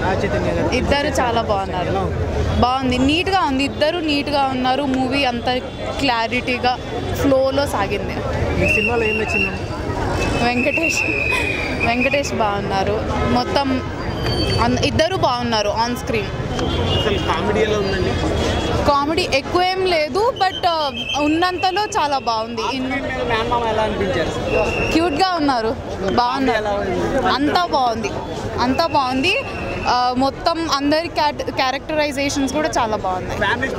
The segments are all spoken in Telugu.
ఇద్దరు చాలా బాగున్నారు, బాగుంది, నీట్గా ఉంది, ఇద్దరు నీట్గా ఉన్నారు. మూవీ అంత క్లారిటీగా ఫ్లోలో సాగింది. సినిమాలో ఏం నచ్చింది? వెంకటేష్ బాగున్నారు, మొత్తం ఇద్దరు బాగున్నారు ఆన్ స్క్రీన్. కామెడీ ఎక్కువ ఏం లేదు, బట్ ఉన్నంతలో చాలా బాగుంది. క్యూట్గా ఉన్నారు, బాగున్నారు, అంతా బాగుంది. మొత్తం అందరి క్యారెక్టరైజేషన్స్ కూడా చాలా బాగున్నాయి.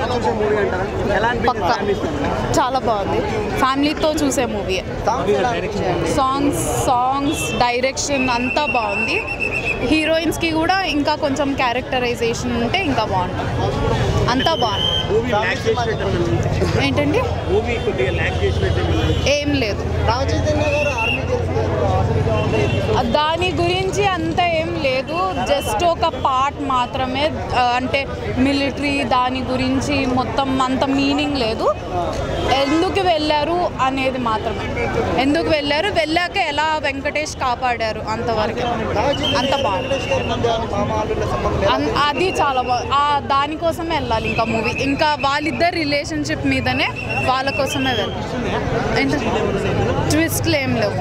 పక్కా చాలా బాగుంది, ఫ్యామిలీతో చూసే మూవీ. సాంగ్స్ డైరెక్షన్ అంతా బాగుంది. హీరోయిన్స్కి కూడా ఇంకా కొంచెం క్యారెక్టరైజేషన్ ఉంటే ఇంకా బాగుంటుంది. అంతా బాగుంది. ఏంటండి? ఏం లేదు, దాని గురించి అంత ఏం లేదు, జస్ట్ ఒక పార్ట్ మాత్రమే. అంటే మిలిటరీ దాని గురించి మొత్తం అంత మీనింగ్ లేదు. ఎందుకు వెళ్ళారు అనేది మాత్రమే, ఎందుకు వెళ్ళాక ఎలా వెంకటేష్ కాపాడారు అంతవరకు. అంత బాగుంది, అది చాలా బాగుంది. దానికోసమే వెళ్ళాలి ఇంకా మూవీ. ఇంకా వాళ్ళిద్దరు రిలేషన్షిప్ మీదనే, వాళ్ళ కోసమే వెళ్ళాలి. ట్విస్ట్లు ఏం లేవు.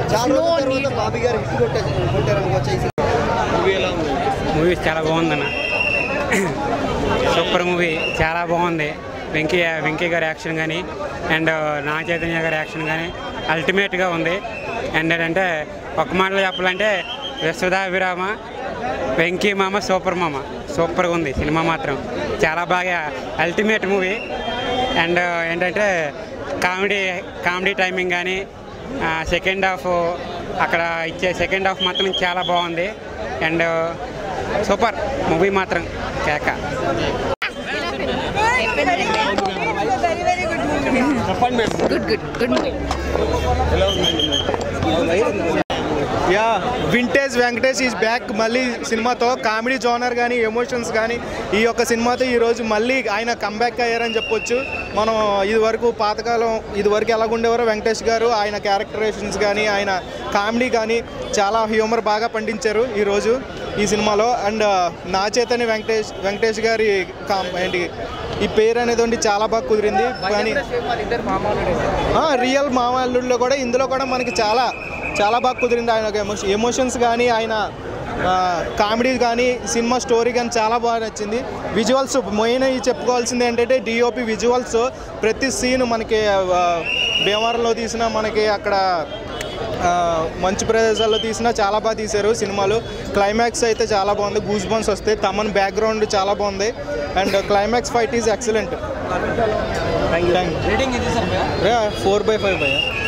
మూవీ చాలా బాగుందన్న, సూపర్ మూవీ, చాలా బాగుంది. వెంకీ గారి యాక్షన్ కానీ అండ్ నాగ చైతన్య గారి యాక్షన్ కానీ అల్టిమేట్గా ఉంది. అండ్ ఏంటంటే ఒక మాటలో చెప్పాలంటే విశ్వదాభిరామ, వెంకీ మామ, సూపర్గా ఉంది సినిమా మాత్రం. చాలా బాగా అల్టిమేట్ మూవీ. అండ్ ఏంటంటే కామెడీ టైమింగ్ కానీ సెకండ్ హాఫ్ అక్కడ ఇచ్చే సెకండ్ హాఫ్ మాత్రం చాలా బాగుంది. అండ్ సూపర్ మూవీ మాత్రం కేక. Yeah, vintage Venkatesh is back మళ్ళీ సినిమాతో. కామెడీ జోనర్ కానీ ఎమోషన్స్ కానీ ఈ యొక్క సినిమాతో ఈరోజు మళ్ళీ ఆయన కంబ్యాక్ అయ్యారని చెప్పొచ్చు. మనం ఇదివరకు ఎలాగుండేవారో వెంకటేష్ గారు, ఆయన క్యారెక్టరైజేషన్స్ కానీ ఆయన కామెడీ కానీ చాలా హ్యూమర్ బాగా పండించారు ఈరోజు ఈ సినిమాలో. అండ్ నా చైతన్య వెంకటేష్ గారి ఏంటి ఈ పేరు అనేది చాలా బాగా కుదిరింది. కానీ రియల్ మామూలులో కూడా ఇందులో కూడా మనకి చాలా బాగా కుదిరింది. ఆయన ఎమోషన్స్ కానీ ఆయన కామెడీ కానీ సినిమా స్టోరీ కానీ చాలా బాగా నచ్చింది. విజువల్స్ మెయిన్ చెప్పుకోవాల్సింది ఏంటంటే డిఓపి విజువల్స్. ప్రతి సీన్ మనకి భీమవరంలో తీసిన, మనకి అక్కడ మంచు ప్రదేశాల్లో తీసినా చాలా బాగా తీశారు సినిమాలు. క్లైమాక్స్ అయితే చాలా బాగుంది, గూస్ బంప్స్ వస్తాయి. తమన్ బ్యాక్గ్రౌండ్ చాలా బాగుంది. And climax fight is excellent. 4/5